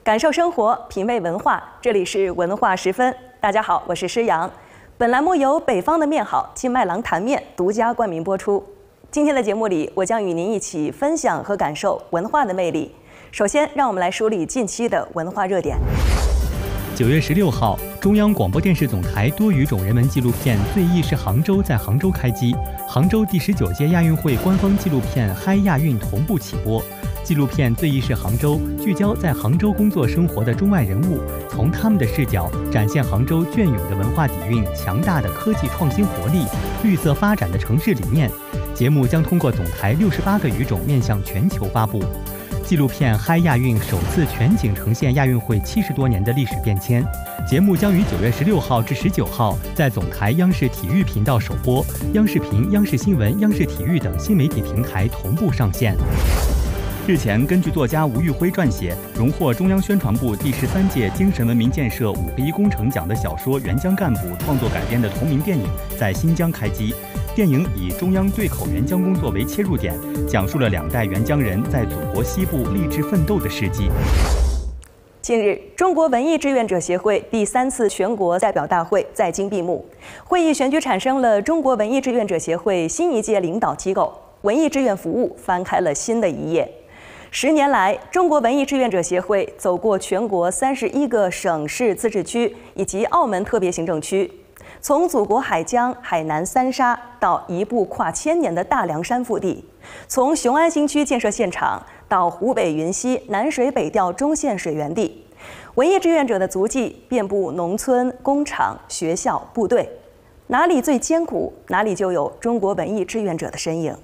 感受生活，品味文化，这里是文化十分。大家好，我是施洋。本栏目由北方的面好金麦郎坛面独家冠名播出。今天的节目里，我将与您一起分享和感受文化的魅力。首先，让我们来梳理近期的文化热点。 9月16号，中央广播电视总台多语种人文纪录片《最忆是杭州》在杭州开机，杭州第19届亚运会官方纪录片《嗨亚运》同步起播。纪录片《最忆是杭州》聚焦在杭州工作生活的中外人物，从他们的视角展现杭州隽永的文化底蕴、强大的科技创新活力、绿色发展的城市理念。节目将通过总台68个语种面向全球发布。纪录片《嗨亚运》首次全景呈现亚运会70多年的历史变迁。节目将于9月16号至19号在总台央视体育频道首播，央视频、央视新闻、央视体育等新媒体平台同步上线。日前，根据作家吴玉辉撰写、荣获中央宣传部第13届精神文明建设5个1工程奖的小说《援疆干部》创作改编的同名电影在新疆开机。电影以中央对口援疆工作为切入点，讲述了2代援疆人在祖国西部励志奋斗的事迹。 近日，中国文艺志愿者协会第3次全国代表大会在京闭幕，会议选举产生了中国文艺志愿者协会新一届领导机构，文艺志愿服务翻开了新的一页。10年来，中国文艺志愿者协会走过全国31个省市自治区以及澳门特别行政区，从祖国海疆、海南三沙到一部跨1000年的大凉山腹地，从雄安新区建设现场到湖北云溪南水北调中线水源地，文艺志愿者的足迹遍布农村、工厂、学校、部队，哪里最艰苦，哪里就有中国文艺志愿者的身影。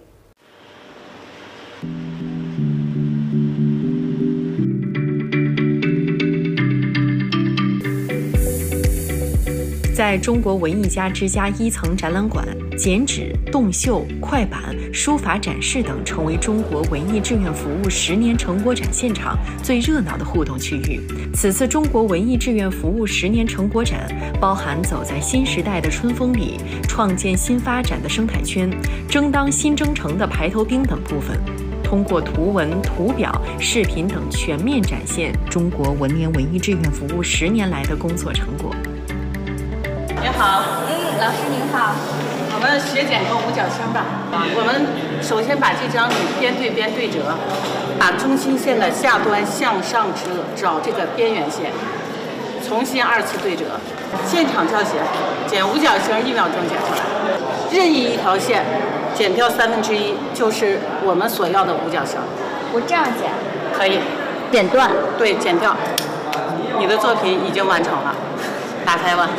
在中国文艺家之家1层展览馆，剪纸、动绣、快板、书法展示等成为中国文艺志愿服务10年成果展现场最热闹的互动区域。此次中国文艺志愿服务10年成果展包含走在新时代的春风里、创建新发展的生态圈、争当新征程的排头兵等部分，通过图文、图表、视频等全面展现中国文联文艺志愿服务10年来的工作成果。 你好， 老师您好。 我们学剪个五角星吧。我们首先把这张纸边对边对折，把中心线的下端向上找这个边缘线，重新2次对折。现场教学，剪五角星1秒钟剪出来，任意一条线剪掉1/3，就是我们所要的五角星。 我这样剪可以， 剪断。 对，剪掉。你的作品已经完成了，打开吧。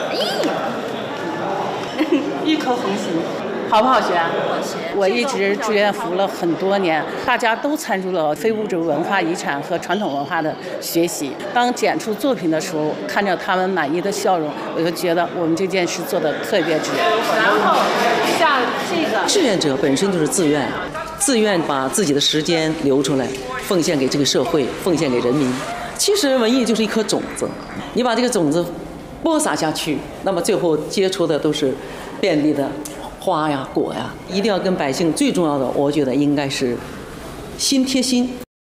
一颗红心，好不好学？ 好学。 我一直志愿服了很多年，大家都参与了非物质文化遗产和传统文化的学习。当剪出作品的时候，看着他们满意的笑容，我就觉得我们这件事做得特别值。然后像这个， 志愿者本身就是自愿，自愿把自己的时间留出来，奉献给这个社会，奉献给人民。其实文艺就是一颗种子，你把这个种子播撒下去，那么最后结出的都是遍地的花呀果呀。一定要跟百姓，最重要的我觉得应该是心贴心。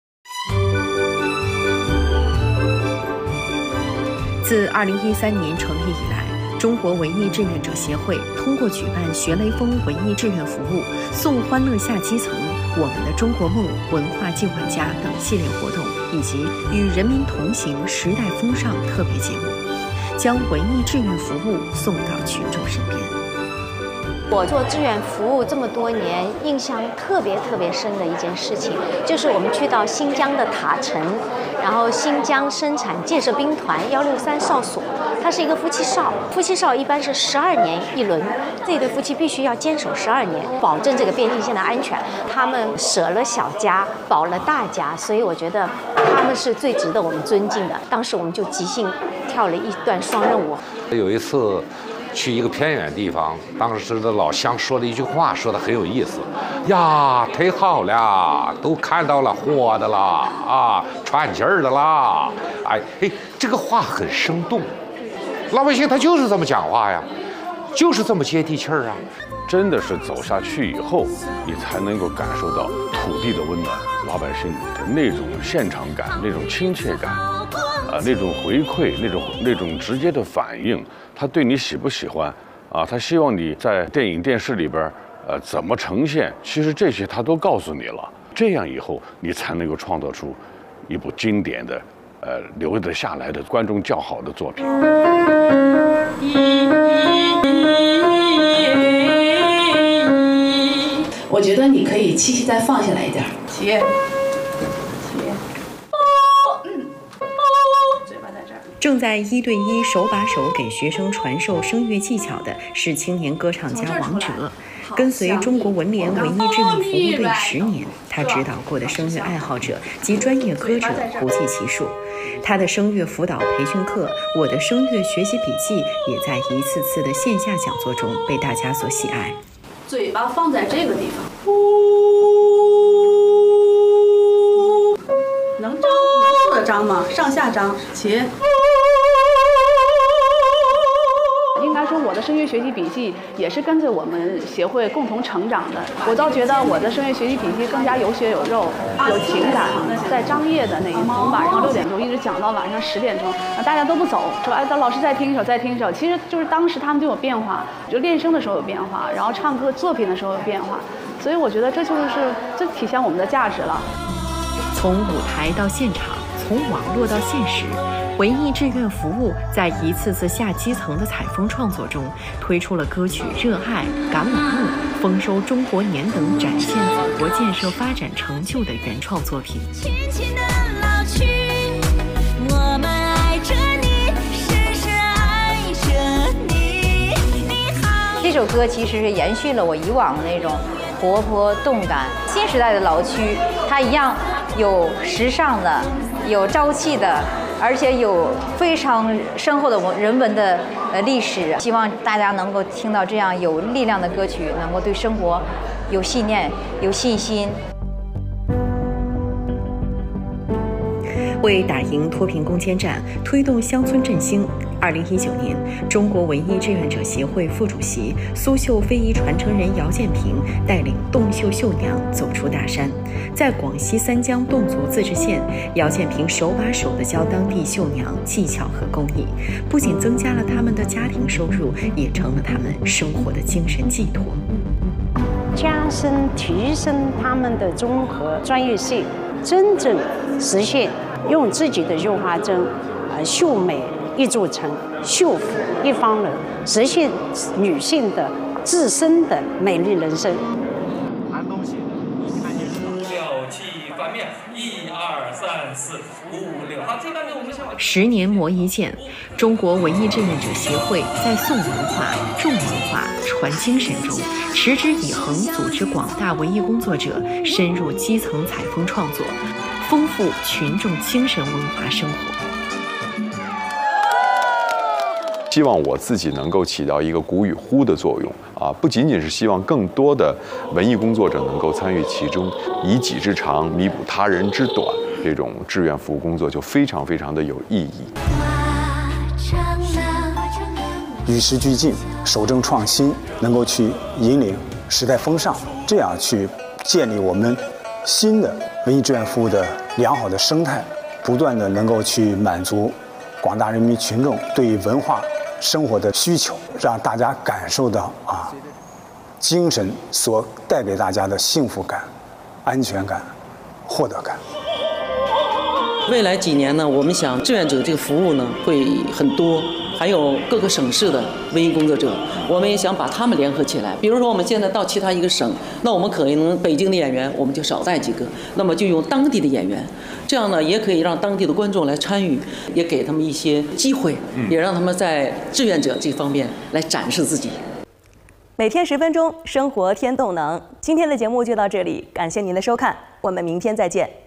自2013年成立以来，中国文艺志愿者协会通过举办学雷锋文艺志愿服务、送欢乐下基层、我们的中国梦、文化进化家等系列活动，以及与人民同行时代风尚特别节目，将文艺志愿服务送到群众身边。 我做志愿服务这么多年，印象特别深的一件事情，就是我们去到新疆的塔城，然后新疆生产建设兵团163哨所，它是一个夫妻哨，夫妻哨一般是12年一轮，这一对夫妻必须要坚守12年，保证这个边境线的安全。他们舍了小家，保了大家，所以我觉得他们是最值得我们尊敬的。当时我们就即兴跳了一段双任舞。 有一次去一个偏远地方，当时的老乡说了一句话，说的很有意思呀，忒好了，都看到了活的啦，啊，喘气儿的啦，哎，这个话很生动，老百姓他就是这么讲话呀。 就是这么接地气儿啊。 真的是走下去以后，你才能够感受到土地的温暖，老百姓的那种现场感、那种亲切感，那种回馈、那种直接的反应，他对你喜不喜欢啊？他希望你在电影、电视里边，怎么呈现？其实这些他都告诉你了。这样以后，你才能够创造出一部经典的，留得下来的观众叫好的作品。 我觉得你可以气息再放下来一点，起， 嘴巴在这儿。 正在1对1手把手给学生传授声乐技巧的是青年歌唱家王哲。跟随中国文联文艺志愿服务队10年，他指导过的声乐爱好者及专业歌者不计其数。他的声乐辅导培训课《我的声乐学习笔记》也在一次次的线下讲座中被大家所喜爱。 嘴巴放在这个地方，能张的张吗？上下张，起。 应该说，我的声乐学习笔记也是跟着我们协会共同成长的。我倒觉得我的声乐学习笔记更加有血有肉、有情感。在张掖的那一从晚上6点钟一直讲到晚上10点钟，大家都不走，说哎，老师再听一首，再听一首。其实就是当时他们就有变化，就练声的时候有变化，然后唱歌作品的时候有变化。所以我觉得这体现我们的价值了。 从舞台到现场，从网络到现实。文艺志愿服务在一次次下基层的采风创作中，推出了歌曲《热爱》《橄榄木》《丰收中国年》等展现祖国建设发展成就的原创作品。 轻轻地老去，我们爱着你，深深爱着你。你好。 这首歌其实是延续了我以往的那种活泼动感。新时代的老区，它一样有时尚的，有朝气的。而且有非常深厚的人文的历史，希望大家能够听到这样有力量的歌曲，能够对生活有信念、有信心。 为打赢脱贫攻坚战，推动乡村振兴，2019年，中国文艺志愿者协会副主席、苏绣非遗传承人姚建平带领洞绣绣娘走出大山，在广西三江侗族自治县，姚建平手把手地教当地绣娘技巧和工艺，不仅增加了他们的家庭收入，也成了他们生活的精神寄托。 加深提升他们的综合专业性，真正实现用自己的绣花针，绣美一座城，绣福一方人，实现女性的自身的美丽人生。 谈东西，看见6、7翻面，1、2、3、4、5、6。好，这半面我们先把。 10年磨一剑，中国文艺志愿者协会在颂文化、重文化、传精神中，持之以恒组织广大文艺工作者深入基层采风创作，丰富群众精神文化生活。 希望我自己能够起到一个鼓与呼的作用啊，不仅仅是希望更多的文艺工作者能够参与其中，以己之长弥补他人之短，这种志愿服务工作就非常非常的有意义。 与时俱进，守正创新，能够去引领时代风尚，这样去建立我们新的文艺志愿服务的良好的生态，不断的能够去满足广大人民群众对于文化生活的需求，让大家感受到精神所带给大家的幸福感、安全感、获得感。 未来几年呢，我们想志愿者这个服务呢会很多，还有各个省市的文艺工作者，我们也想把他们联合起来。比如说我们现在到其他一个省，那我们可能北京的演员我们就少带几个，那么就用当地的演员，这样呢也可以让当地的观众来参与，也给他们一些机会，也让他们在志愿者这方面来展示自己。 每天10分钟，生活添动能。今天的节目就到这里，感谢您的收看，我们明天再见。